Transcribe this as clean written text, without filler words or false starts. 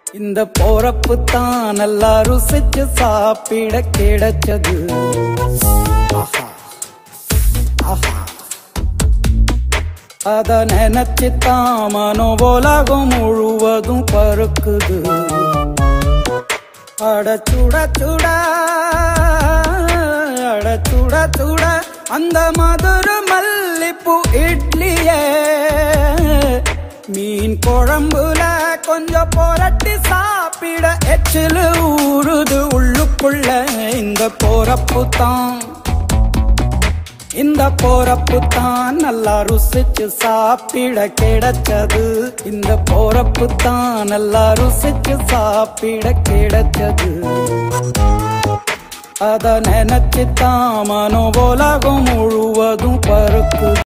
இந்த போறப்பு தான் நல்லா ருசிச்சு சாப்பிட கிடைச்சது. ஆஹா ஆஹா, அத நினைச்சுத்தான் மனோ உலகம் முழுவதும் பருக்குது. அட சுட சுட அட சுட சுட அந்த மதுரை மல்லிப்பூ இட்லியே மீன் குழம்புல கொஞ்சம் புரட்டி சாப்பிட எச்சிலு ஊறுது உள்ளுக்குள்ள. இந்த போறப்பு தான் நல்லா ருசிச்சு சாப்பிட கிடைச்சது. இந்த போறப்பு தான் நல்லா ருசிச்சு சாப்பிட கிடைச்சது. அத நினைச்சுத்தான் மனோ உலகம் முழுவதும் பருக்கு.